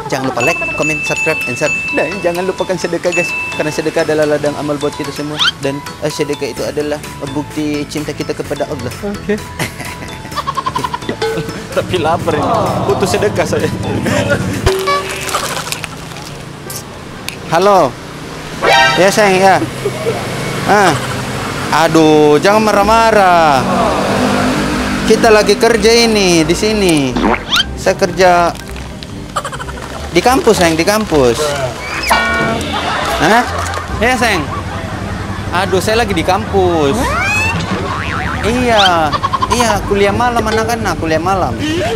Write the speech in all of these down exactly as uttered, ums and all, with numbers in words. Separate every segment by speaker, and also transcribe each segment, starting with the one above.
Speaker 1: Jangan lupa like, comment, subscribe, and share. Dan jangan lupakan sedekah guys, karena sedekah adalah ladang amal buat kita semua. Dan uh, sedekah itu adalah uh, bukti cinta kita kepada Allah. Oke. Okay. Tapi lapar ini, butuh sedekah saya. Halo. Ya sayang ya. Ah. Aduh, jangan marah-marah. Kita lagi kerja ini di sini. Saya kerja di kampus, sayang, di kampus. Hah? Ya, sayang. Aduh, saya lagi di kampus. Iya, iya, kuliah malam anak-anak, kuliah malam.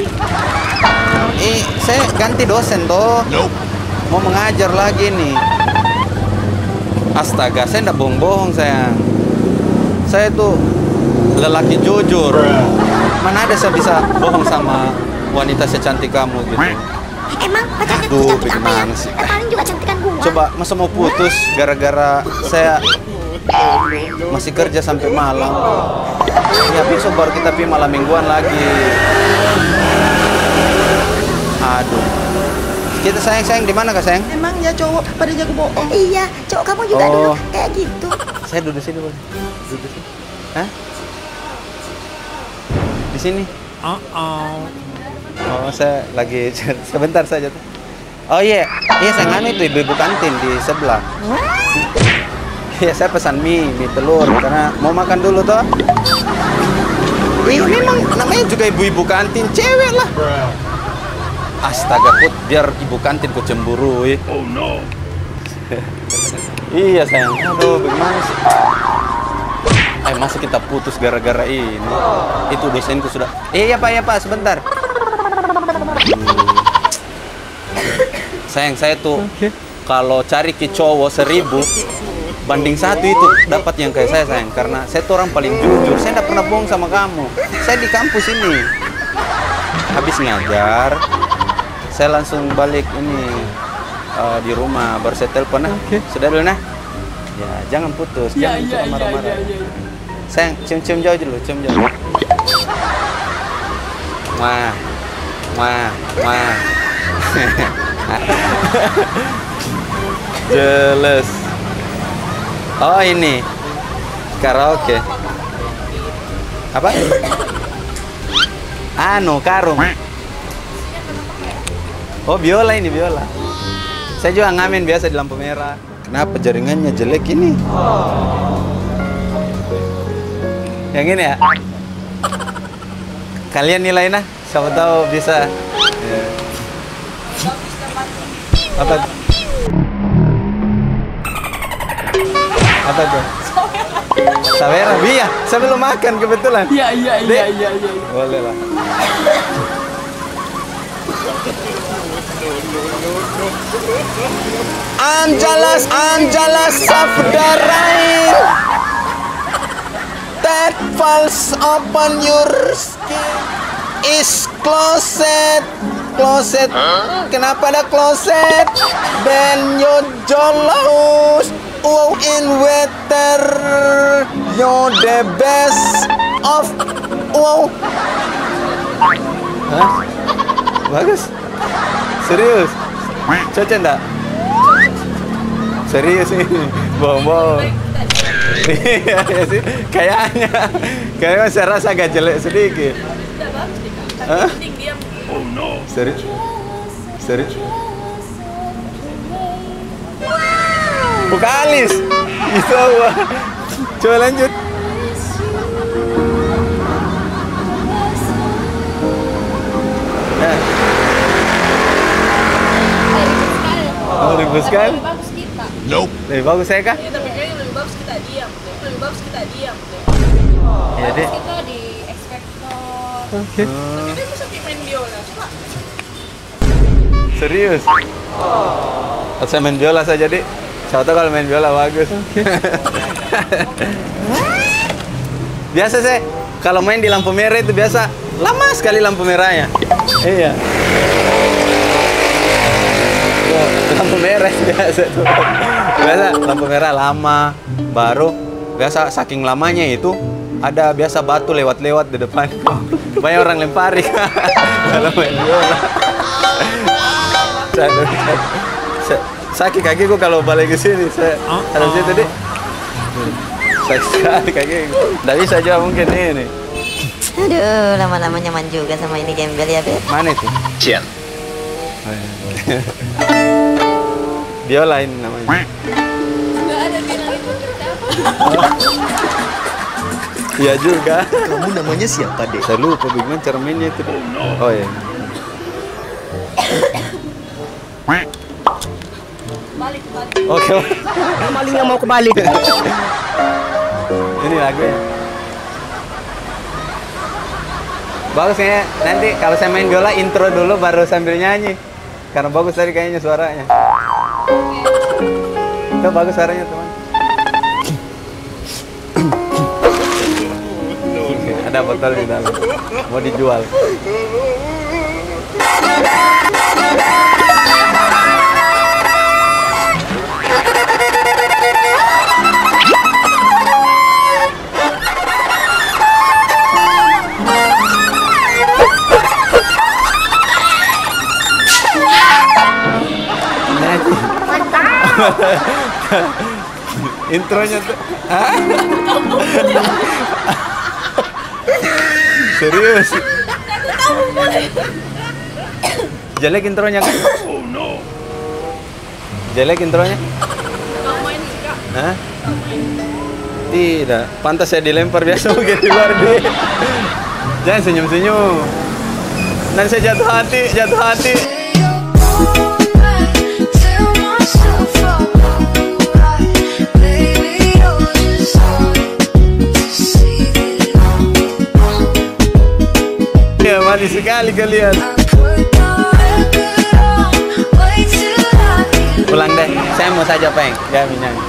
Speaker 1: Eh, saya ganti dosen toh. Mau mengajar lagi nih. Astaga, saya enggak bohong-bohong, sayang. Saya tuh lelaki jujur. Mana ada saya bisa bohong sama wanita secantik kamu gitu.
Speaker 2: Emang pacarnya
Speaker 1: Aduh,
Speaker 2: cantik apa ya?
Speaker 1: sih?
Speaker 2: Paling juga cantikan gua.
Speaker 1: Coba, masa mau putus gara-gara saya masih kerja sampai malam. Ya besok baru kita pergi malam mingguan lagi. Aduh. Kita sayang-sayang di mana kak sayang?
Speaker 2: Emang ya cowok pada jago bohong. Iya, cowok kamu juga
Speaker 1: Oh.
Speaker 2: dulu kayak gitu.
Speaker 1: Saya duduk sini boleh? Duduk sini. Hah? Di sini? Uh-oh. Oh, saya lagi sebentar saja tuh. Oh iya, iya saya nganu itu ibu-ibu kantin di sebelah. Iya, saya pesan mie, mie telur karena mau makan dulu toh. Ini memang namanya juga ibu-ibu kantin, cewek lah. Astaga, Put, biar ibu kantin ku cemburu. Oh no. Iya sayang, aduh bagaimana sih? Eh masa kita putus gara-gara ini? Itu dosenku sudah. Eh, iya pak, iya pak, sebentar. Sayang, saya tuh okay. Kalau cari ke cowok seribu banding satu itu dapat yang kayak saya sayang, karena saya tuh orang paling jujur. Saya tidak pernah bohong sama kamu. Saya di kampus ini habis ngajar, saya langsung balik ini uh, di rumah baru saya telepon. Nah, okay. Sudah dulu nah. Ya jangan putus, ya, jangan ya, marah-marah. Ya, ya, ya. Sayang, cium-cium jauh dulu, cium jauh. Wah. Wah, wah. Jelas. Oh ini karaoke. Apa? Anu karung. Oh biola ini biola. Saya juga ngamen biasa di lampu merah. Kenapa jaringannya jelek ini? Yang ini ya. Kalian nilai nah. Siapa tahu bisa. Ya. Apa? Apa tuh? Sawera, iya. Saya belum makan kebetulan. Iya, iya, iya, iya, iya. Boleh lah. Anjalas, Anjalas Safdarai. That falls upon your skin. Is closet, closet. Huh? Kenapa ada closet? Ben yo jolos, wow in weather, yo the best of wow. Hah? Bagus. Serius? Cocok enggak? Serius nih, bohong-bohong. Iya sih, kayaknya, kayaknya saya rasa agak jelek sedikit. Hah? Oh no. Serius? Serius? Vokalis. Bisa wah. Coba lanjut. Nah. Oh, ribut sekali. Lebih bagus kita. Nope. Lebih bagus saya kah?
Speaker 3: Iya, tapi kayaknya lebih bagus kita diam. Lebih bagus kita diam.
Speaker 1: Iya deh.
Speaker 3: Kita di ekspektor.
Speaker 1: Oke.
Speaker 3: Tapi dia bisa main biola, coba.
Speaker 1: Serius? Oh. Saya main biola saja, Dik. Siapa tahu kalau main biola bagus. Okay. Biasa saya kalau main di lampu merah itu biasa lama sekali lampu merahnya. Iya. Oh, lampu merah biasa tuh. Biasa lampu merah lama, baru biasa saking lamanya itu ada biasa batu lewat-lewat di depan. Banyak orang lempari kalau main biola. bisa. Sa- sakit kakiku kalau balik ke sini. Saya harus itu deh. Sakit sekali kaki. Nggak bisa juga mungkin ini.
Speaker 2: Aduh, lama-lama nyaman juga sama ini Gembel ya, Beb.
Speaker 1: Mana itu?
Speaker 4: Cian.
Speaker 1: Biola ini namanya.
Speaker 3: Nggak ada bilang itu siapa.
Speaker 1: Iya juga.
Speaker 4: Kamu namanya siapa, Dek?
Speaker 1: Saya lupa bagaimana cara mainnya itu. Oh iya.
Speaker 3: Balik, balik.
Speaker 1: Oke.
Speaker 4: Malingnya mau kebalik.
Speaker 1: Ini lagunya. Bagus ya. Nanti kalau saya main biola intro dulu baru sambil nyanyi. Karena bagus tadi kayaknya suaranya. Itu bagus suaranya, teman. Ada botol di dalam. Mau dijual. Intronya tuh. Hah? Serius? Jelek intronya kan? Oh no. Jelek intronya?
Speaker 3: Kamu main juga.
Speaker 1: Hah? Tidak. Pantas saya dilempar biasa mungkin di luar deh. Jangan senyum-senyum. Nanti saya jatuh hati, jatuh hati. Ya, manis sekali kalian. Pulang deh, saya mau saja peng, ya nyanyi.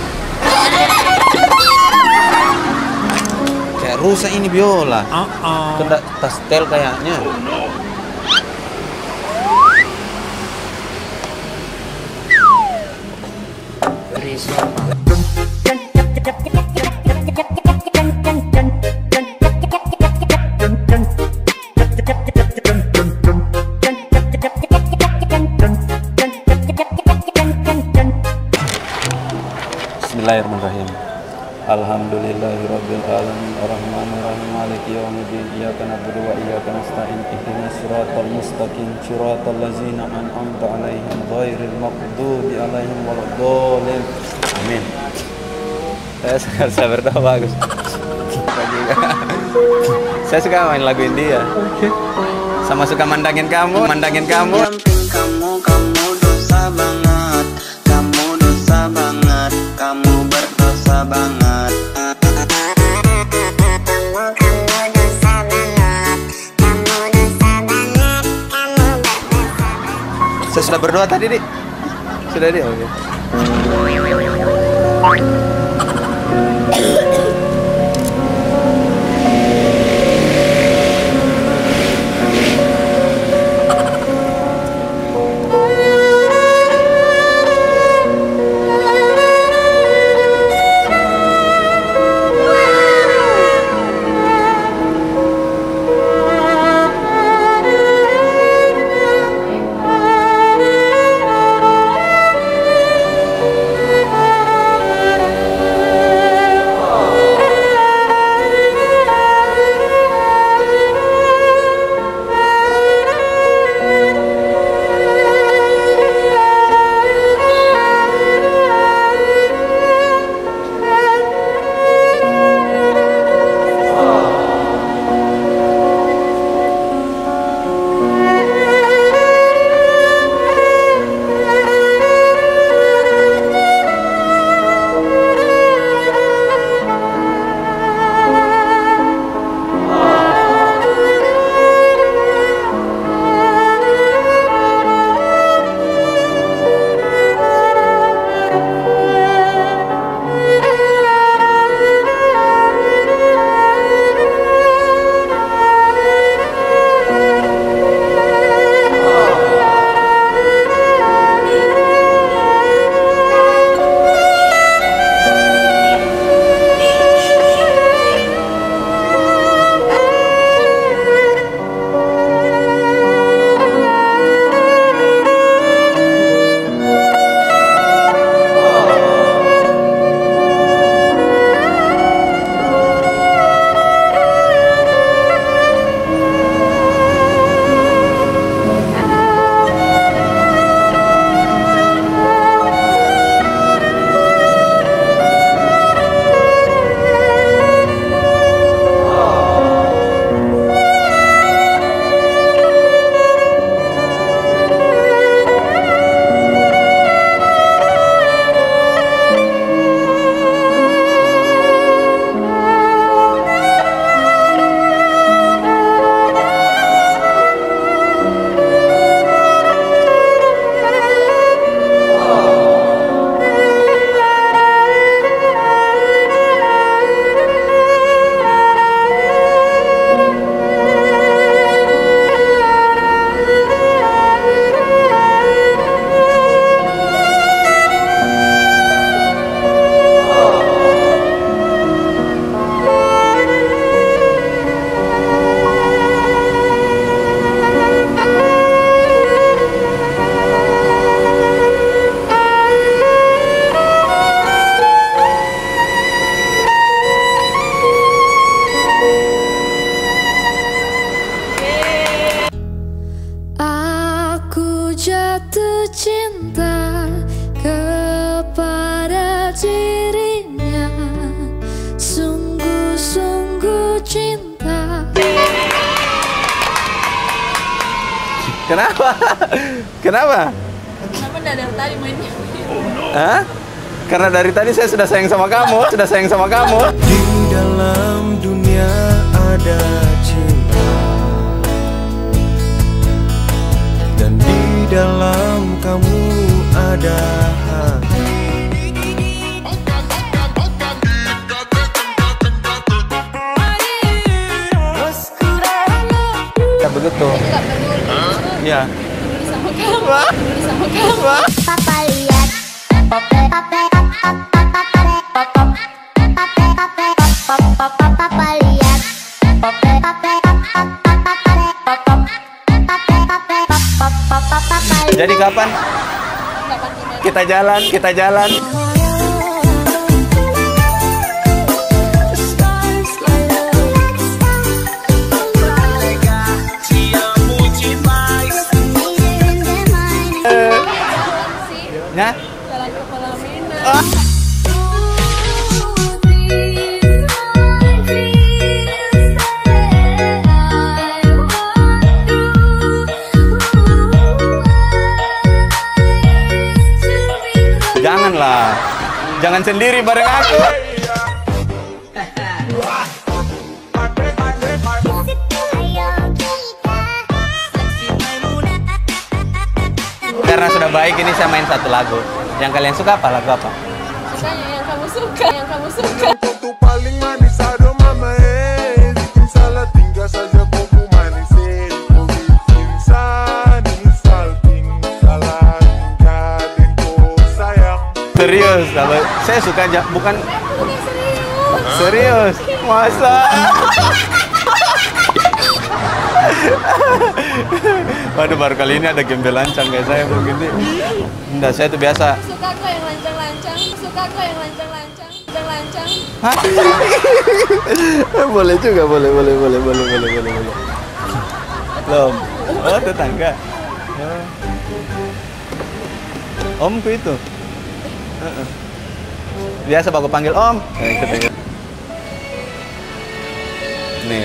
Speaker 1: Kayak rusak ini biola. Itu nggak tas tel kayaknya. Bismillahirrahmanirrahim. Alhamdulillahirabbil alamin arrahmanir rahim maliki yaumiddin iyyaka na'budu wa iyyaka nasta'in ihdinas siratal mustaqim siratal ladzina an'amta 'alaihim ghairil maghdubi 'alaihim waladdallin. Amin. Saya suka saya berdoa bagus. Saya suka main lagu India. Sama suka mandangin kamu, mandangin kamu.
Speaker 5: Kamu, kamu dosa banget. Kamu dosa banget. Kamu berdosa banget. Kamu, kamu dosa banget. Kamu dosa banget. Kamu berdosa banget.
Speaker 1: Saya sudah berdoa tadi, Dik. Sudah, Dik. Oke.
Speaker 3: jatuh cinta kepada dirinya, sungguh-sungguh cinta.
Speaker 1: Kenapa? Kenapa?
Speaker 3: Kenapa nggak dari tadi mainnya?
Speaker 1: Hah? Karena dari tadi saya sudah sayang sama kamu, sudah sayang sama kamu.
Speaker 6: Di dalam dunia ada cinta, dan di dalam kamu ada hati.
Speaker 1: Ya begitu.
Speaker 3: Nggak peduli.
Speaker 1: Iya.
Speaker 3: Peduli sama kamu. Peduli sama kamu.
Speaker 5: Papa lihat, papa papa papa papa papa lihat, papa papa papa.
Speaker 1: Jadi kapan kita jalan, kita jalan. Ya?
Speaker 3: Jalan ke Palomino.
Speaker 1: Ah. Janganlah, jangan sendiri bareng aku. Karena sudah baik, ini saya main satu lagu. Yang kalian suka apa? Lagu apa?
Speaker 3: Sukanya yang kamu suka, yang kamu suka.
Speaker 6: Untuk paling manis ada mama eh, bikin salah tinggal saja kopu manis eh, kau bikin sani salting salah tinggal dan kau sayang.
Speaker 1: Serius, kalau saya suka aja, bukan serius. Masa? Waduh, baru kali ini ada gembel lancang kayak saya begini. Enggak, saya tuh biasa.
Speaker 3: Suka kok yang lancang-lancang. Suka kok yang lancang-lancang. Lancang-lancang.
Speaker 1: Hah? Boleh juga, boleh, boleh, boleh, boleh, boleh, boleh, boleh. Loh, oh tetangga. Oh. Omku itu. Uh-uh. Biasa aku panggil Om. Eh, ikut, ikut. Nih.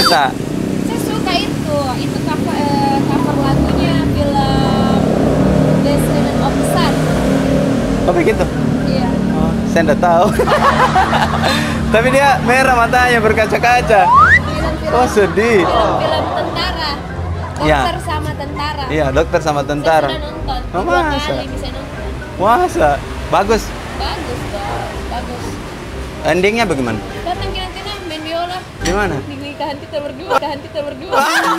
Speaker 1: suka?
Speaker 3: Saya suka itu, itu cover, eh, cover lagunya film Descendant of the Sun.
Speaker 1: Oh begitu?
Speaker 3: Iya.
Speaker 1: Oh, saya nggak tahu. Tapi dia merah matanya berkaca-kaca.
Speaker 3: Film-film.
Speaker 1: Oh sedih.
Speaker 3: Film-film tentara.
Speaker 1: Iya.
Speaker 3: Dokter sama tentara.
Speaker 1: Iya, dokter sama tentara.
Speaker 3: Saya sudah nonton.
Speaker 1: Oh,
Speaker 3: Dua
Speaker 1: masa?
Speaker 3: kali bisa nonton.
Speaker 1: Masa? Bagus.
Speaker 3: Bagus dong, bagus.
Speaker 1: Endingnya bagaimana?
Speaker 3: Datang kita kita main biola.
Speaker 1: Di mana?
Speaker 3: Di nikahan kita berdua. Nikahan kita berdua.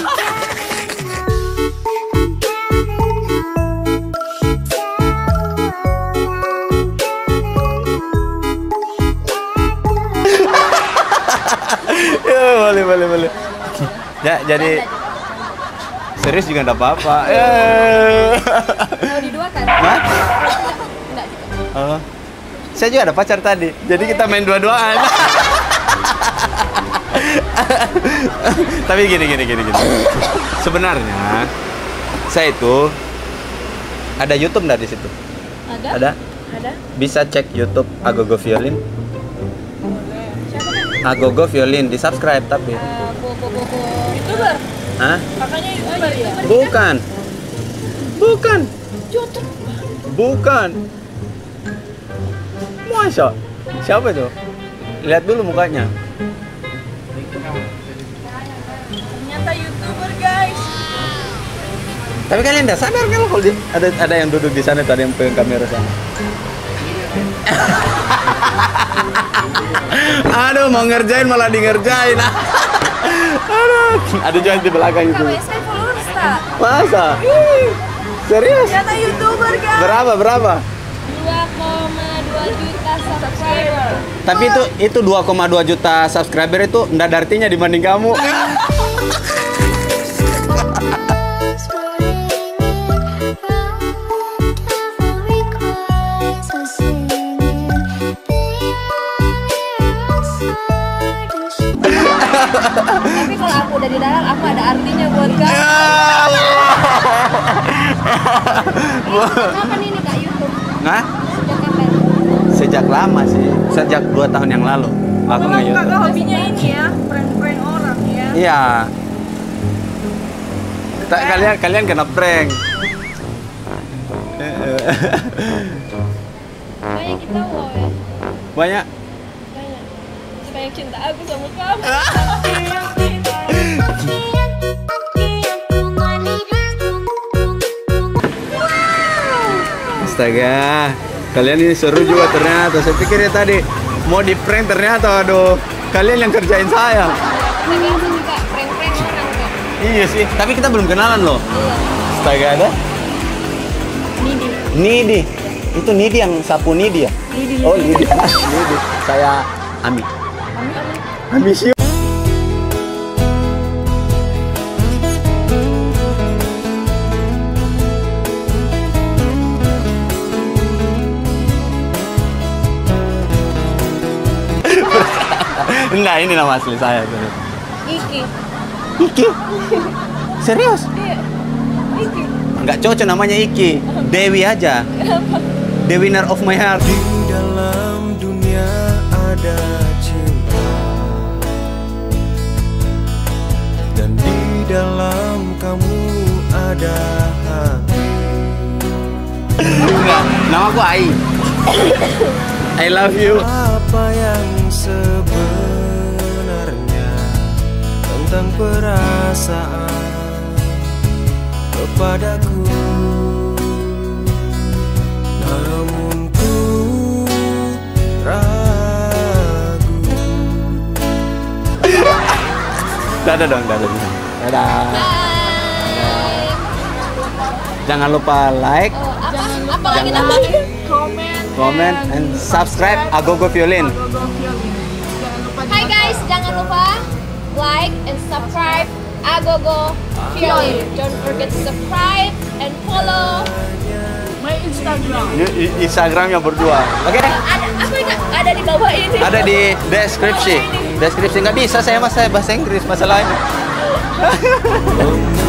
Speaker 1: Ya, boleh, boleh, boleh. Ya, jadi serius juga enggak apa-apa. Ya.
Speaker 3: Mau diduakan?
Speaker 1: Hah?
Speaker 3: Enggak juga.
Speaker 1: Oh. Saya juga ada pacar tadi. Jadi kita main dua-duaan. Tapi gini, gini, gini, gini. Sebenarnya saya itu ada YouTube nggak di situ?
Speaker 3: Ada?
Speaker 1: Ada?
Speaker 3: Ada?
Speaker 1: Bisa cek YouTube Agogo Violin.
Speaker 3: Siapa?
Speaker 1: Agogo Violin, di subscribe tapi.
Speaker 3: Uh, bo, bo, bo, bo. YouTuber?
Speaker 1: Hah?
Speaker 3: Kakaknya YouTuber ya?
Speaker 1: Bukan. Bukan.
Speaker 3: YouTube?
Speaker 1: Bukan. Masa? Siapa itu? Lihat dulu mukanya.
Speaker 3: Ternyata YouTuber guys.
Speaker 1: Tapi kalian nggak sadar kan kalau di- ada ada yang duduk di sana, tuh, ada yang pegang kamera sana. Aduh, mau ngerjain malah di ngerjain. Aduh, ada juga di belakang itu.
Speaker 3: Kalau saya followers tak?
Speaker 1: Masa? Serius?
Speaker 3: Ternyata YouTuber guys.
Speaker 1: Berapa berapa?
Speaker 3: dua koma dua juta subscriber.
Speaker 1: Tapi itu itu dua koma dua juta subscriber itu nggak ada artinya dibanding kamu.
Speaker 3: Tapi kalau aku udah di dalam, aku ada artinya buat kamu. Kapan ini Kak YouTube?
Speaker 1: Nah,
Speaker 3: Sejak kapan?
Speaker 1: sejak lama sih, sejak dua tahun yang lalu aku nge YouTube.
Speaker 3: Kakak hobinya ini ya, prank-prank orang ya.
Speaker 1: Iya. Ta- kalian kalian kena prank.
Speaker 3: Banyak kita wow ya.
Speaker 1: Banyak.
Speaker 3: Banyak. Sebanyak cinta aku sama kamu.
Speaker 1: Astaga, kalian ini seru juga ternyata. Saya pikir ya tadi mau di prank, ternyata aduh, kalian yang kerjain saya.
Speaker 3: Kita biasa juga prank-prank orang kok.
Speaker 1: Iya sih, tapi kita belum kenalan loh.
Speaker 3: Iya.
Speaker 1: Astaga, ada?
Speaker 3: Nidi.
Speaker 1: Nidi. Itu Nidi yang sapu Nidi ya?
Speaker 3: Nidi.
Speaker 1: Oh, Nidi. Nidi. Saya Ami.
Speaker 3: Ami Ami.
Speaker 1: Ami siu. Enggak, ini nama asli saya.
Speaker 3: Iki.
Speaker 1: Iki? Serius?
Speaker 3: Iya. Iki.
Speaker 1: Enggak cocok namanya Iki. Dewi aja. The winner of my heart.
Speaker 7: Di dalam dunia ada cinta, dan di dalam kamu ada hati.
Speaker 1: Enggak, nama aku Ai. I love you.
Speaker 7: Apa yang sebenarnya tentang perasaan kepadaku? Namun ku ragu.
Speaker 1: Dadah dong, dadah. Dadah. Jangan lupa like,
Speaker 3: Oh, apa? Apa lagi namanya? Komen.
Speaker 1: comment, and subscribe Agogo Violin.
Speaker 3: Hai guys, jangan lupa like and subscribe Agogo Violin. Don't forget to subscribe and follow my Instagram.
Speaker 1: Ini i- Instagramnya berdua. Oke?
Speaker 3: Ada apa ini? Ada di bawah ini.
Speaker 1: Ada di deskripsi. Deskripsi nggak bisa saya mas saya bahasa Inggris masalahnya.